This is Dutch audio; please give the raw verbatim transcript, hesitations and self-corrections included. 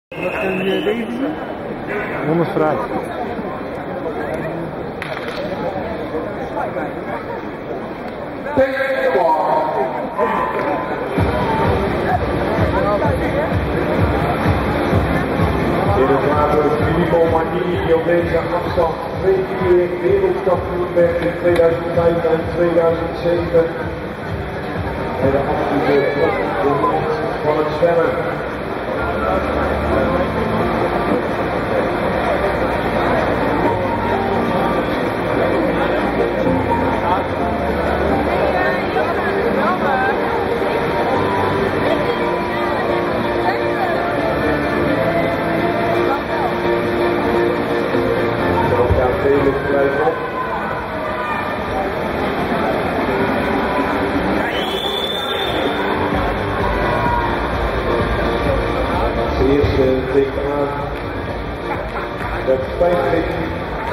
Wat zijn de dingen? Honderd vrij. Inderdaad door Filippo Martini die op deze afstand twee keer wereldkampioen werd in tweeduizend vijf en tweeduizend zeven. En de absolute top van het zwemmen. Felix blijft op. Als eerste tikt aan. Dat spijt